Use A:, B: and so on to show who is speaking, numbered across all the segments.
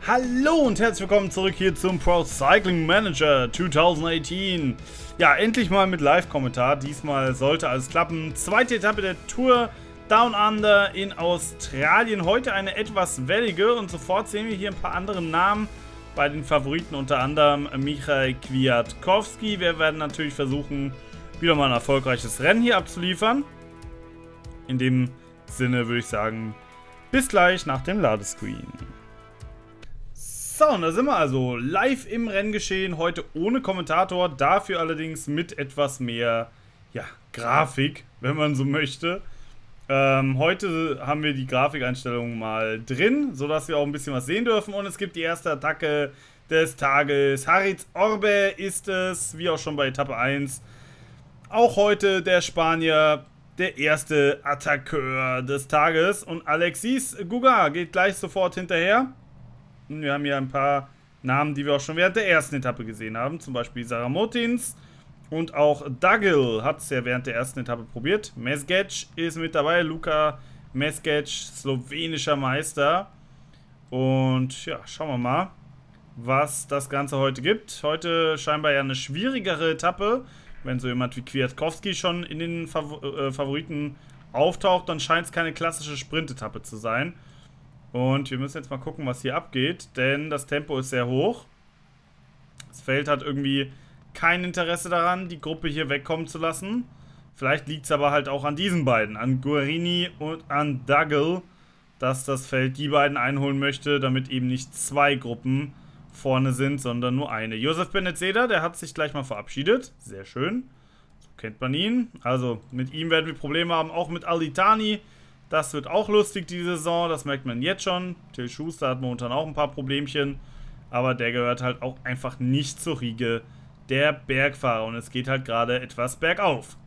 A: Hallo und herzlich willkommen zurück hier zum Pro Cycling Manager 2018. Ja, endlich mal mit Live-Kommentar. Diesmal sollte alles klappen. Zweite Etappe der Tour Down Under in Australien. Heute eine etwas wellige und sofort sehen wir hier ein paar andere Namen bei den Favoriten, unter anderem Michał Kwiatkowski. Wir werden natürlich versuchen, wieder mal ein erfolgreiches Rennen hier abzuliefern. In dem Sinne würde ich sagen, bis gleich nach dem Ladescreen. So, und da sind wir also live im Renngeschehen, heute ohne Kommentator, dafür allerdings mit etwas mehr, ja, Grafik, wenn man so möchte. Heute haben wir die Grafikeinstellungen mal drin, sodass wir auch ein bisschen was sehen dürfen, und es gibt die erste Attacke des Tages. Haritz Orbe ist es, wie auch schon bei Etappe 1. Auch heute der Spanier, der erste Attackeur des Tages, und Alexis Guga geht gleich sofort hinterher. Wir haben hier ein paar Namen, die wir auch schon während der ersten Etappe gesehen haben. Zum Beispiel Sara Motins. Und auch Dagil hat es ja während der ersten Etappe probiert. Mezgec ist mit dabei. Luka Mezgec, slowenischer Meister. Und ja, schauen wir mal, was das Ganze heute gibt. Heute scheinbar ja eine schwierigere Etappe. Wenn so jemand wie Kwiatkowski schon in den Favoriten auftaucht, dann scheint es keine klassische Sprintetappe zu sein. Und wir müssen jetzt mal gucken, was hier abgeht, denn das Tempo ist sehr hoch. Das Feld hat irgendwie kein Interesse daran, die Gruppe hier wegkommen zu lassen. Vielleicht liegt es aber halt auch an diesen beiden, an Guarini und an Dagil, dass das Feld die beiden einholen möchte, damit eben nicht zwei Gruppen vorne sind, sondern nur eine. Josef Benezeda, der hat sich gleich mal verabschiedet. Sehr schön. So kennt man ihn. Also mit ihm werden wir Probleme haben, auch mit Alitani. Das wird auch lustig, die Saison, das merkt man jetzt schon. Till Schuster hat momentan auch ein paar Problemchen, aber der gehört halt auch einfach nicht zur Riege der Bergfahrer, und es geht halt gerade etwas bergauf.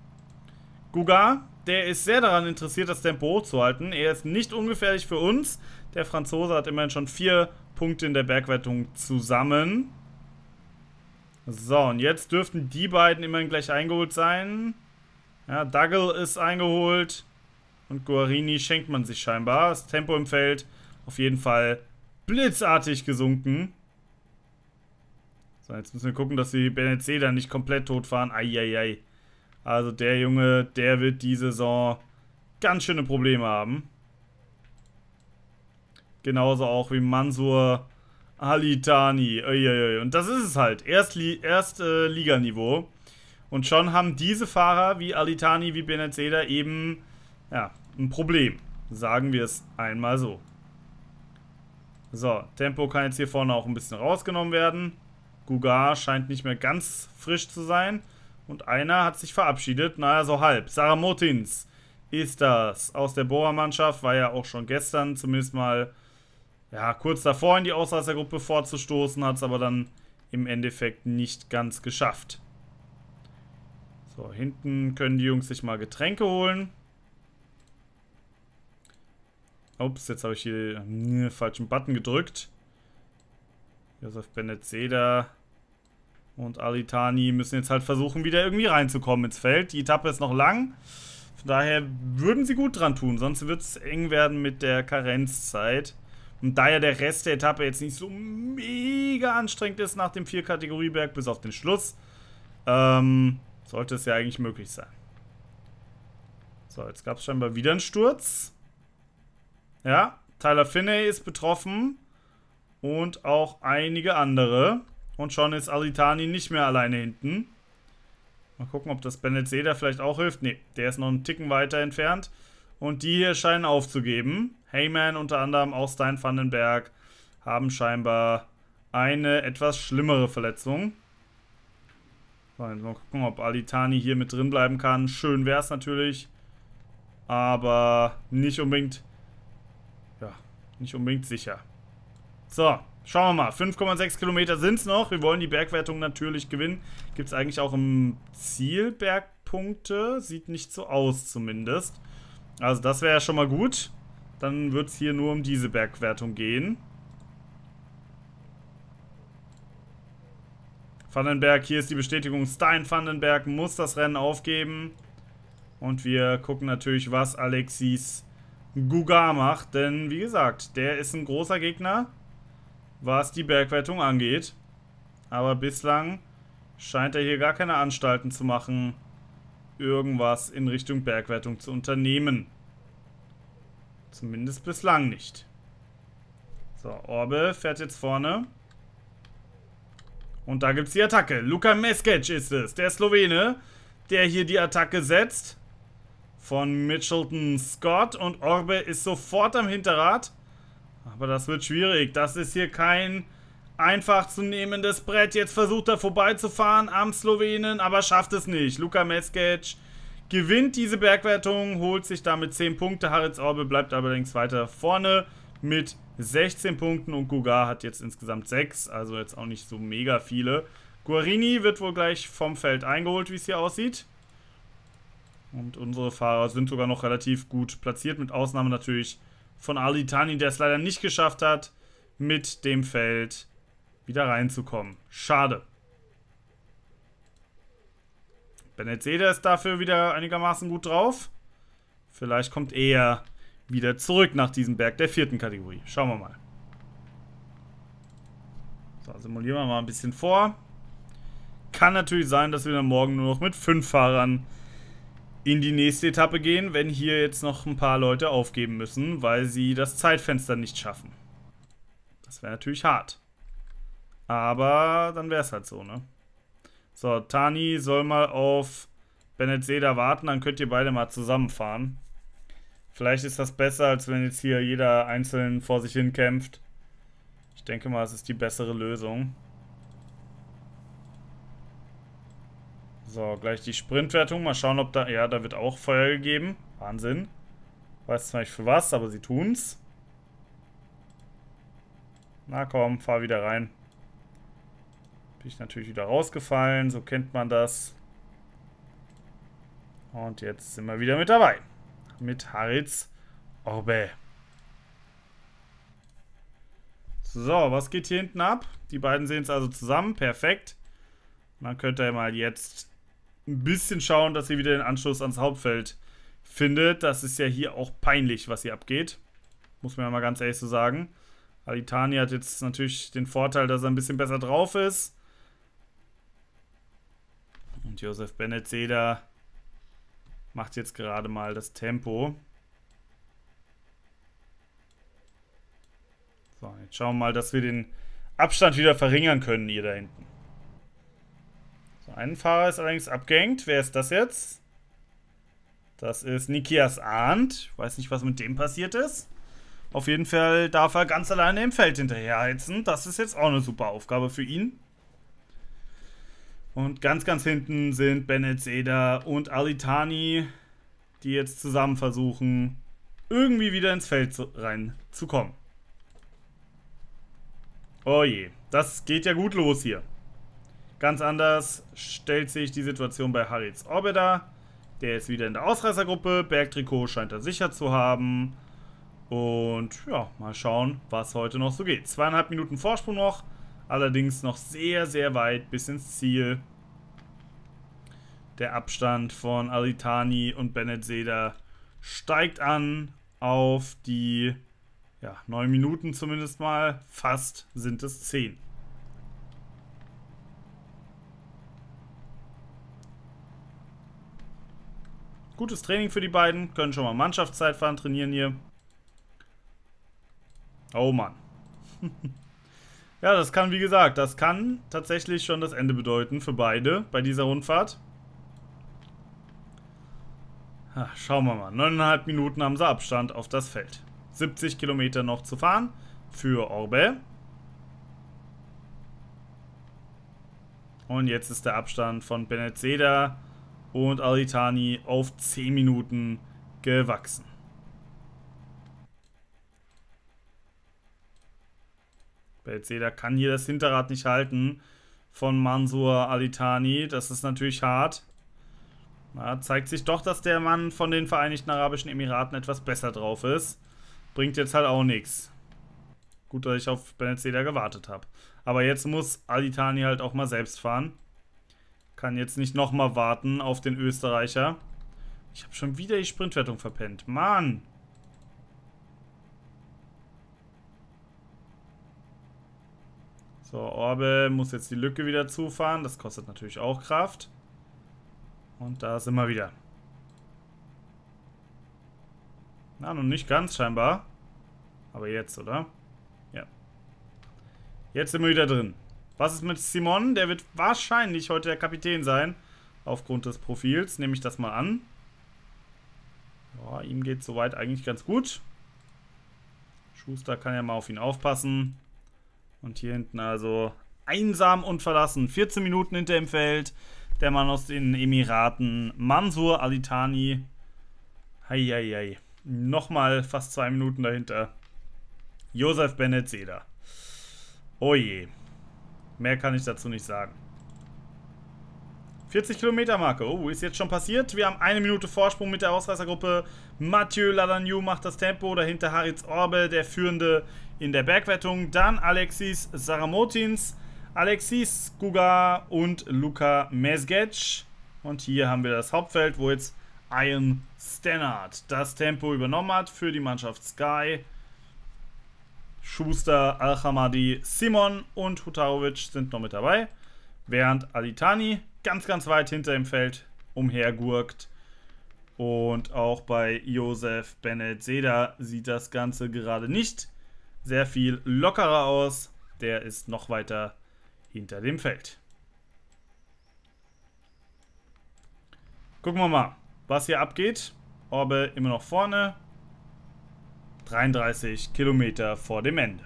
A: Guga, der ist sehr daran interessiert, das Tempo hochzuhalten. Er ist nicht ungefährlich für uns. Der Franzose hat immerhin schon 4 Punkte in der Bergwertung zusammen. So, und jetzt dürften die beiden immerhin gleich eingeholt sein. Ja, Dagil ist eingeholt. Und Guarini schenkt man sich scheinbar. Das Tempo im Feld auf jeden Fall blitzartig gesunken. So, jetzt müssen wir gucken, dass wir Benezeda nicht komplett tot fahren. Eieiei. Also der Junge, der wird die Saison ganz schöne Probleme haben. Genauso auch wie Mansur Alitani. Eieiei. Und das ist es halt. Erste Liganiveau. Und schon haben diese Fahrer wie Alitani, wie Benezeda eben... ja, ein Problem. Sagen wir es einmal so. So, Tempo kann jetzt hier vorne auch ein bisschen rausgenommen werden. Guga scheint nicht mehr ganz frisch zu sein. Und einer hat sich verabschiedet. Naja, so halb. Sara Motins ist das. Aus der Bora-Mannschaft. War ja auch schon gestern zumindest mal, ja, kurz davor in die Ausreißergruppe vorzustoßen. Hat es aber dann im Endeffekt nicht ganz geschafft. So, hinten können die Jungs sich mal Getränke holen. Ups, jetzt habe ich hier einen falschen Button gedrückt. Josef Benezeda und Alitani müssen jetzt halt versuchen, wieder irgendwie reinzukommen ins Feld. Die Etappe ist noch lang. Von daher würden sie gut dran tun, sonst wird es eng werden mit der Karenzzeit. Und da ja der Rest der Etappe jetzt nicht so mega anstrengend ist nach dem 4-Kategorie-Berg bis auf den Schluss, sollte es ja eigentlich möglich sein. So, jetzt gab es scheinbar wieder einen Sturz. Ja, Tyler Finney ist betroffen und auch einige andere. Und schon ist Alitani nicht mehr alleine hinten. Mal gucken, ob das Benezeda vielleicht auch hilft. Ne, der ist noch einen Ticken weiter entfernt. Und die hier scheinen aufzugeben. Heyman unter anderem, auch Stijn van den Berg, haben scheinbar eine etwas schlimmere Verletzung. So, jetzt mal gucken, ob Alitani hier mit drin bleiben kann. Schön wäre es natürlich. Aber nicht unbedingt... ja, nicht unbedingt sicher. So, schauen wir mal. 5,6 Kilometer sind es noch. Wir wollen die Bergwertung natürlich gewinnen. Gibt es eigentlich auch im Ziel Bergpunkte? Sieht nicht so aus zumindest. Also das wäre ja schon mal gut. Dann wird es hier nur um diese Bergwertung gehen. Van den Berg, hier ist die Bestätigung. Stijn van den Berg muss das Rennen aufgeben. Und wir gucken natürlich, was Alexis Guga macht, denn wie gesagt, der ist ein großer Gegner. was die Bergwertung angeht. Aber bislang scheint er hier gar keine Anstalten zu machen, irgendwas in Richtung Bergwertung zu unternehmen. Zumindest bislang nicht. So, Orbe fährt jetzt vorne. Und da gibt es die Attacke. Luka Meskec ist es, der Slowene, der hier die Attacke setzt. Von Mitchelton Scott. Und Orbe ist sofort am Hinterrad. Aber das wird schwierig. Das ist hier kein einfach zu nehmendes Brett. Jetzt versucht er vorbeizufahren am Slowenen, aber schafft es nicht. Luka Meskec gewinnt diese Bergwertung, holt sich damit 10 Punkte. Haritz Orbe bleibt allerdings weiter vorne mit 16 Punkten und Gugar hat jetzt insgesamt 6, also jetzt auch nicht so mega viele. Guarini wird wohl gleich vom Feld eingeholt, wie es hier aussieht. Und unsere Fahrer sind sogar noch relativ gut platziert, mit Ausnahme natürlich von Alitani, der es leider nicht geschafft hat, mit dem Feld wieder reinzukommen. Schade. Benezeda ist dafür wieder einigermaßen gut drauf. Vielleicht kommt er wieder zurück nach diesem Berg der 4. Kategorie. Schauen wir mal. So, simulieren wir mal ein bisschen vor. Kann natürlich sein, dass wir dann morgen nur noch mit 5 Fahrern in die nächste Etappe gehen, wenn hier jetzt noch ein paar Leute aufgeben müssen, weil sie das Zeitfenster nicht schaffen. Das wäre natürlich hart. Aber dann wäre es halt so, ne? So, Tani soll mal auf Benezeda warten, dann könnt ihr beide mal zusammenfahren. Vielleicht ist das besser, als wenn jetzt hier jeder einzeln vor sich hin kämpft. Ich denke mal, es ist die bessere Lösung. So, gleich die Sprintwertung. Mal schauen, ob da... Ja, da wird auch Feuer gegeben. Wahnsinn. Weiß zwar nicht für was, aber sie tun's. Na komm, fahr wieder rein. Bin ich natürlich wieder rausgefallen. So kennt man das. Und jetzt sind wir wieder mit dabei. Mit Haritz Orbe. So, was geht hier hinten ab? Die beiden sehen es also zusammen. Perfekt. Man könnte mal jetzt ein bisschen schauen, dass ihr wieder den Anschluss ans Hauptfeld findet. Das ist ja hier auch peinlich, was hier abgeht. Muss man ja mal ganz ehrlich so sagen. Alitani hat jetzt natürlich den Vorteil, dass er ein bisschen besser drauf ist. Und Josef Benezeda macht jetzt gerade mal das Tempo. So, jetzt schauen wir mal, dass wir den Abstand wieder verringern können hier da hinten. So, ein Fahrer ist allerdings abgehängt. Wer ist das jetzt? Das ist Nikias Arndt. Ich weiß nicht, was mit dem passiert ist. Auf jeden Fall darf er ganz alleine im Feld hinterherheizen. Das ist jetzt auch eine super Aufgabe für ihn. Und ganz, ganz hinten sind Benezeda und Alitani, die jetzt zusammen versuchen, irgendwie wieder ins Feld reinzukommen. Oh je, das geht ja gut los hier. Ganz anders stellt sich die Situation bei Haritz Orbe dar. Der ist wieder in der Ausreißergruppe. Bergtrikot scheint er sicher zu haben. Und ja, mal schauen, was heute noch so geht. 2,5 Minuten Vorsprung noch. Allerdings noch sehr, sehr weit bis ins Ziel. Der Abstand von Alitani und Benezeda steigt an auf die 9 Minuten zumindest mal. Fast sind es 10. Gutes Training für die beiden. Können schon mal Mannschaftszeitfahren trainieren hier. Oh Mann. Ja, das kann, wie gesagt, das kann tatsächlich schon das Ende bedeuten für beide bei dieser Rundfahrt. Schauen wir mal. 9,5 Minuten haben sie Abstand auf das Feld. 70 Kilometer noch zu fahren für Orbe. Und jetzt ist der Abstand von Benezeda und Alitani auf 10 Minuten gewachsen. Benezeda kann hier das Hinterrad nicht halten von Mansour Alitani. Das ist natürlich hart. Na, zeigt sich doch, dass der Mann von den Vereinigten Arabischen Emiraten etwas besser drauf ist. Bringt jetzt halt auch nichts. Gut, dass ich auf Benezeda gewartet habe. Aber jetzt muss Alitani halt auch mal selbst fahren. Kann jetzt nicht nochmal warten auf den Österreicher. Ich habe schon wieder die Sprintwertung verpennt. Mann! So, Orbe muss jetzt die Lücke wieder zufahren. Das kostet natürlich auch Kraft. Und da sind wir wieder. Na, noch nicht ganz scheinbar. Aber jetzt, oder? Ja. Jetzt sind wir wieder drin. Was ist mit Simon? Der wird wahrscheinlich heute der Kapitän sein. Aufgrund des Profils. Nehme ich das mal an. Ja, ihm geht es soweit eigentlich ganz gut. Schuster kann ja mal auf ihn aufpassen. Und hier hinten also einsam und verlassen. 14 Minuten hinter dem Feld. Der Mann aus den Emiraten. Mansour Alitani. Heieiei. Nochmal fast 2 Minuten dahinter. Joseph Benezeda. Oh je. Mehr kann ich dazu nicht sagen. 40 Kilometer Marke. Oh, ist jetzt schon passiert. Wir haben 1 Minute Vorsprung mit der Ausreißergruppe. Mathieu Ladagnou macht das Tempo. Dahinter Haritz Orbe, der Führende in der Bergwertung. Dann Alexis Saramotins, Alexis Gugar und Luka Mezgec. Und hier haben wir das Hauptfeld, wo jetzt Ian Stannard das Tempo übernommen hat für die Mannschaft Sky. Schuster, Al-Hamadi, Simon und Hutarovic sind noch mit dabei. Während Alitani ganz weit hinter dem Feld umhergurkt. Und auch bei Joseph Benezeda sieht das Ganze gerade nicht sehr viel lockerer aus. Der ist noch weiter hinter dem Feld. Gucken wir mal, was hier abgeht. Orbe immer noch vorne. 33 Kilometer vor dem Ende.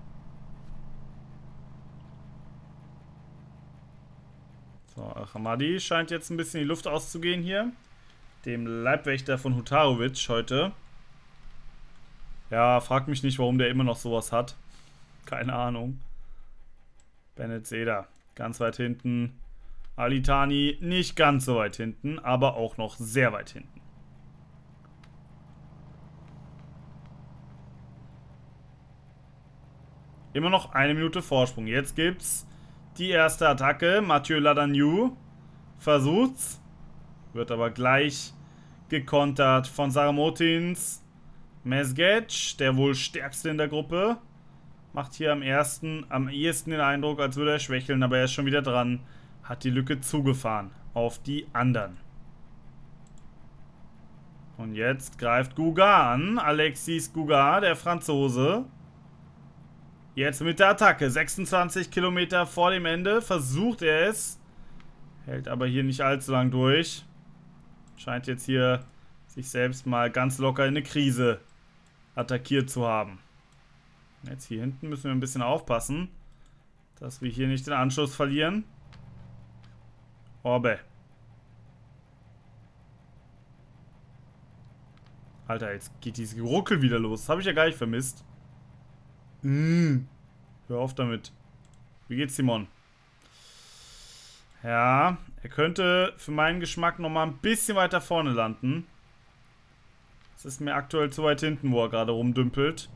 A: So, Al-Hamadi scheint jetzt ein bisschen die Luft auszugehen hier. Dem Leibwächter von Hutarovic heute. Ja, frag mich nicht, warum der immer noch sowas hat. Keine Ahnung. Benezeda ganz weit hinten. Alitani nicht ganz so weit hinten, aber auch noch sehr weit hinten. Immer noch 1 Minute Vorsprung. Jetzt gibt's die erste Attacke. Mathieu Ladagnou versucht's. Wird aber gleich gekontert von Saramotins. Mezgec, der wohl stärkste in der Gruppe. Macht hier am ehesten den Eindruck, als würde er schwächeln, aber er ist schon wieder dran. Hat die Lücke zugefahren auf die anderen. Und jetzt greift Gugar an. Alexis Gugar, der Franzose. Jetzt mit der Attacke. 26 Kilometer vor dem Ende. Versucht er es. Hält aber hier nicht allzu lang durch. Scheint jetzt hier sich selbst mal ganz locker in eine Krise attackiert zu haben. Jetzt hier hinten müssen wir ein bisschen aufpassen, dass wir hier nicht den Anschluss verlieren. Orbe. Alter, jetzt geht dieses Geruckel wieder los. Das habe ich ja gar nicht vermisst. Hör auf damit. Wie geht's, Simon? Ja, er könnte für meinen Geschmack nochmal ein bisschen weiter vorne landen. Es ist mir aktuell zu weit hinten, wo er gerade rumdümpelt.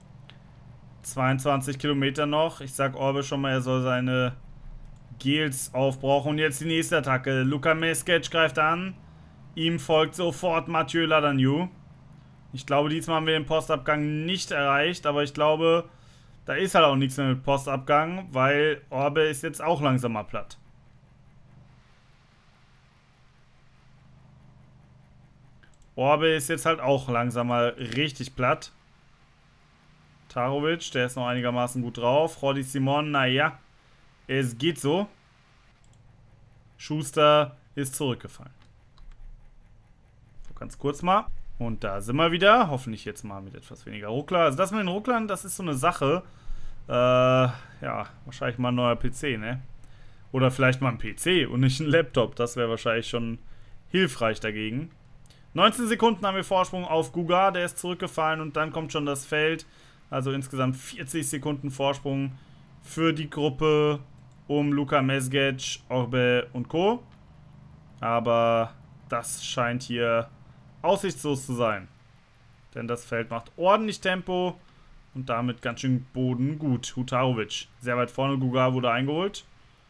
A: 22 Kilometer noch. Ich sag Orbe schon mal, er soll seine Gels aufbrauchen. Und jetzt die nächste Attacke. Luka Mezgec greift an. Ihm folgt sofort Mathieu Ladagnou. Ich glaube, diesmal haben wir den Postabgang nicht erreicht. Aber ich glaube, da ist halt auch nichts mehr mit Postabgang. Weil Orbe ist jetzt auch langsam mal platt. Orbe ist jetzt halt auch langsam mal richtig platt. Tarovic, der ist noch einigermaßen gut drauf. Rodi Simon, naja, es geht so. Schuster ist zurückgefallen. So, ganz kurz mal. Und da sind wir wieder. Hoffentlich jetzt mal mit etwas weniger Ruckler. Also das mit den Rucklern, das ist so eine Sache. Ja, wahrscheinlich mal ein neuer PC, ne? Oder vielleicht mal ein PC und nicht ein Laptop. Das wäre wahrscheinlich schon hilfreich dagegen. 19 Sekunden haben wir Vorsprung auf Gugar, der ist zurückgefallen und dann kommt schon das Feld. Also insgesamt 40 Sekunden Vorsprung für die Gruppe um Luka Mezgec, Orbe und Co. Aber das scheint hier aussichtslos zu sein. Denn das Feld macht ordentlich Tempo und damit ganz schön Boden gut. Hutarovic sehr weit vorne, Gugar wurde eingeholt.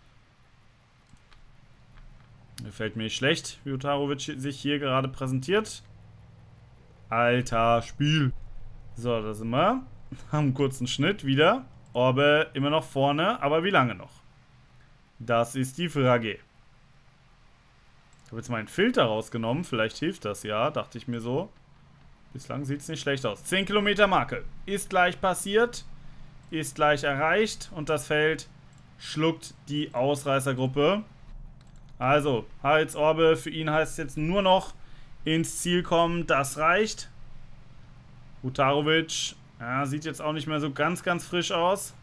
A: Gefällt mir nicht schlecht, wie Hutarovic sich hier gerade präsentiert. Alter, Spiel. So, da sind wir. Haben einen kurzen Schnitt wieder. Orbe immer noch vorne, aber wie lange noch? Das ist die Frage. Ich habe jetzt mal einen Filter rausgenommen, vielleicht hilft das ja, dachte ich mir so. Bislang sieht es nicht schlecht aus. 10 Kilometer Marke ist gleich passiert, ist gleich erreicht und das Feld schluckt die Ausreißergruppe. Also, Haritz Orbe, für ihn heißt es jetzt nur noch ins Ziel kommen, das reicht. Hutarovic, ja, sieht jetzt auch nicht mehr so ganz frisch aus.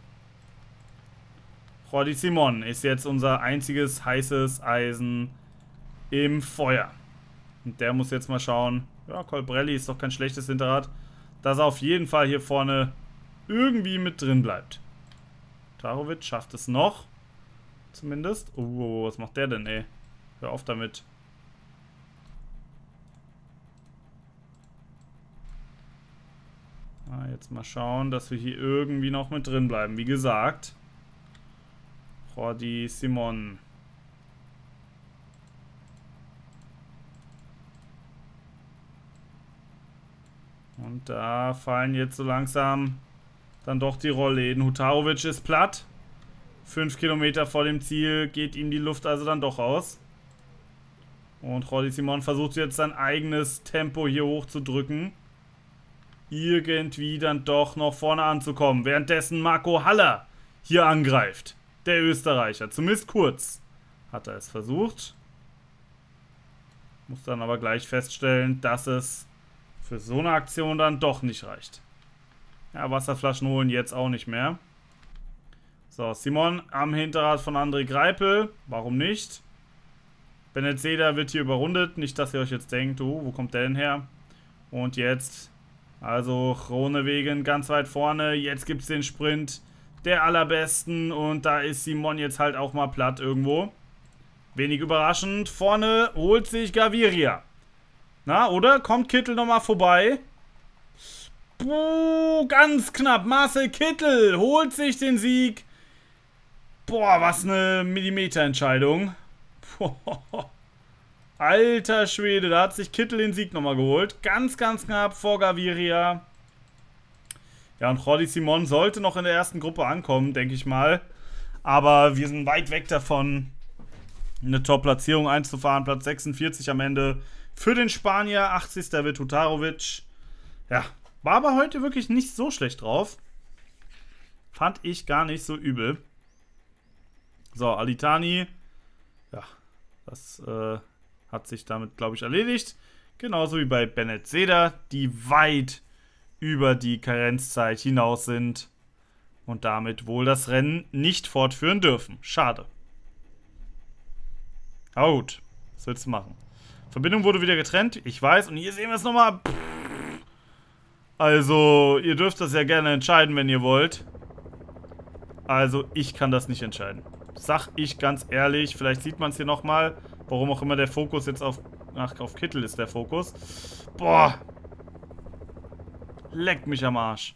A: Jordi Simon ist jetzt unser einziges heißes Eisen im Feuer. Und der muss jetzt mal schauen, ja, Colbrelli ist doch kein schlechtes Hinterrad, dass er auf jeden Fall hier vorne irgendwie mit drin bleibt. Hutarovic schafft es noch. Zumindest. Oh, was macht der denn, ey? Hör auf damit. Jetzt mal schauen, dass wir hier irgendwie noch mit drin bleiben. Wie gesagt. Jordi Simon. Und da fallen jetzt so langsam dann doch die Rollläden. Hutarovic ist platt. 5 Kilometer vor dem Ziel geht ihm die Luft also dann doch aus. Und Jordi Simon versucht jetzt sein eigenes Tempo hier hochzudrücken. Irgendwie dann doch noch vorne anzukommen. Währenddessen Marco Haller hier angreift. Der Österreicher. Zumindest kurz hat er es versucht. Muss dann aber gleich feststellen, dass es für so eine Aktion dann doch nicht reicht. Ja, Wasserflaschen holen jetzt auch nicht mehr. So, Simon am Hinterrad von André Greipel. Warum nicht? Benezeda wird hier überrundet. Nicht, dass ihr euch jetzt denkt, oh, wo kommt der denn her? Und jetzt, also Groenewegen ganz weit vorne. Jetzt gibt es den Sprint der allerbesten. Und da ist Simon jetzt halt auch mal platt irgendwo. Wenig überraschend. Vorne holt sich Gaviria. Na, oder? Kommt Kittel nochmal vorbei? Puh, ganz knapp. Marcel Kittel holt sich den Sieg. Boah, was eine Millimeterentscheidung. Alter Schwede, da hat sich Kittel den Sieg nochmal geholt. Ganz knapp vor Gaviria. Ja, und Jordi Simon sollte noch in der ersten Gruppe ankommen, denke ich mal. Aber wir sind weit weg davon, eine Top-Platzierung einzufahren. Platz 46 am Ende für den Spanier. 80. wird Hutarovic. Ja, war aber heute wirklich nicht so schlecht drauf. Fand ich gar nicht so übel. So, Alitani. Ja, das hat sich damit, glaube ich, erledigt. Genauso wie bei Benezeda, die weit über die Karenzzeit hinaus sind und damit wohl das Rennen nicht fortführen dürfen. Schade. Aber gut, was willst du machen? Verbindung wurde wieder getrennt, ich weiß. Und hier sehen wir es nochmal. Also, ihr dürft das ja gerne entscheiden, wenn ihr wollt. Also, ich kann das nicht entscheiden. Sag ich ganz ehrlich. Vielleicht sieht man es hier nochmal. Warum auch immer der Fokus jetzt auf... Ach, auf Kittel ist der Fokus. Boah. Leckt mich am Arsch.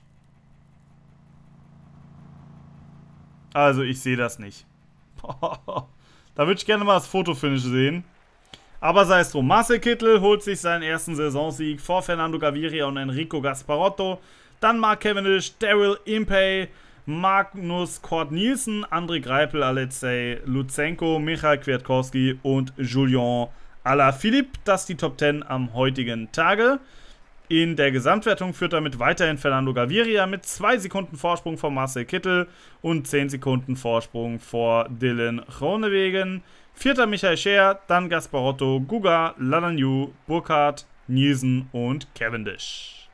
A: Also, ich sehe das nicht. Da würde ich gerne mal das Fotofinish sehen. Aber sei es drum. Marcel Kittel holt sich seinen ersten Saisonsieg vor Fernando Gaviria und Enrico Gasparotto. Dann Mark Cavendish, Daryl Impey, Magnus Cort Nielsen, André Greipel, Alexei Lutsenko, Michael Kwiatkowski und Julien Alaphilippe. Das ist die Top 10 am heutigen Tage. In der Gesamtwertung führt damit weiterhin Fernando Gaviria mit 2 Sekunden Vorsprung vor Marcel Kittel und 10 Sekunden Vorsprung vor Dylan Groenewegen. Vierter Michael Scher, dann Gasparotto, Guga, Lalagnou, Burkhardt, Nielsen und Cavendish.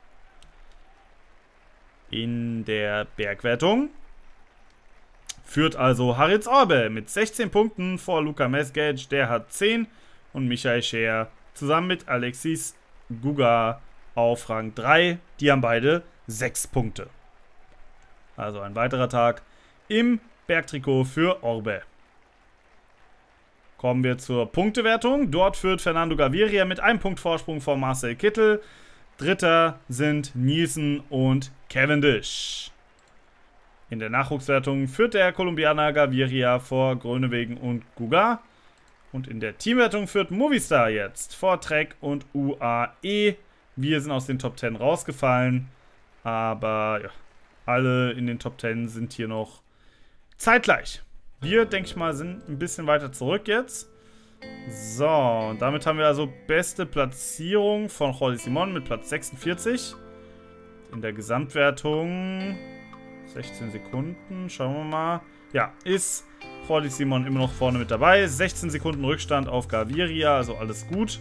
A: In der Bergwertung führt also Haritz Orbe mit 16 Punkten vor Luka Mesgec, der hat 10, und Michael Scher zusammen mit Alexis Guga auf Rang 3. Die haben beide 6 Punkte. Also ein weiterer Tag im Bergtrikot für Orbe. Kommen wir zur Punktewertung. Dort führt Fernando Gaviria mit einem Punkt Vorsprung vor Marcel Kittel. Dritter sind Nielsen und Cavendish. In der Nachwuchswertung führt der Kolumbianer Gaviria vor Groenewegen und Guga. Und in der Teamwertung führt Movistar jetzt vor Trek und UAE. Wir sind aus den Top 10 rausgefallen. Aber ja, Alle in den Top 10 sind hier noch zeitgleich. Wir, denke ich mal, sind ein bisschen weiter zurück jetzt. So, und damit haben wir also beste Platzierung von Jordi Simon mit Platz 46. In der Gesamtwertung 16 Sekunden, schauen wir mal. Ja, ist Jordi Simon immer noch vorne mit dabei. 16 Sekunden Rückstand auf Gaviria, also alles gut.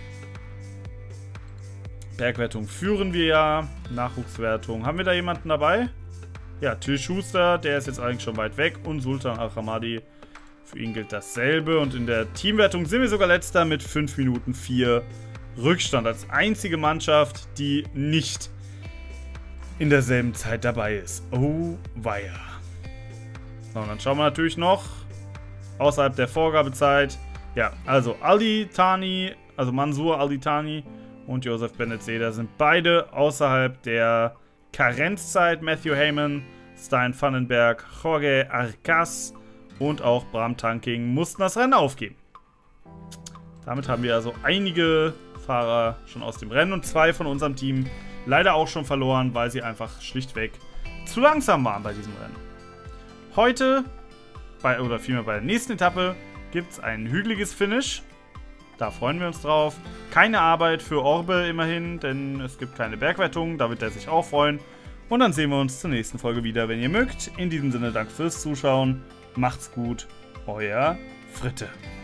A: Bergwertung führen wir ja. Nachwuchswertung. Haben wir da jemanden dabei? Ja, Till Schuster, der ist jetzt eigentlich schon weit weg. Und Sultan Al-Hamadi, für ihn gilt dasselbe. Und in der Teamwertung sind wir sogar letzter mit 5 Minuten 4 Rückstand. Als einzige Mannschaft, die nicht in derselben Zeit dabei ist. Oh, weia. So, und dann schauen wir natürlich noch außerhalb der Vorgabezeit. Ja, also Al-Thani, also Mansour Al-Thani und Joseph Benezeda sind beide außerhalb der Karenzzeit. Matthew Heyman, Stein Vandenberg, Jorge Arcas und auch Bram Tanking mussten das Rennen aufgeben. Damit haben wir also einige Fahrer schon aus dem Rennen und 2 von unserem Team leider auch schon verloren, weil sie einfach schlichtweg zu langsam waren bei diesem Rennen. Heute, oder vielmehr bei der nächsten Etappe, gibt es ein hügeliges Finish. Da freuen wir uns drauf. Keine Arbeit für Orbe immerhin, denn es gibt keine Bergwertung. Da wird er sich auch freuen. Und dann sehen wir uns zur nächsten Folge wieder, wenn ihr mögt. In diesem Sinne, danke fürs Zuschauen. Macht's gut. Euer Fritte.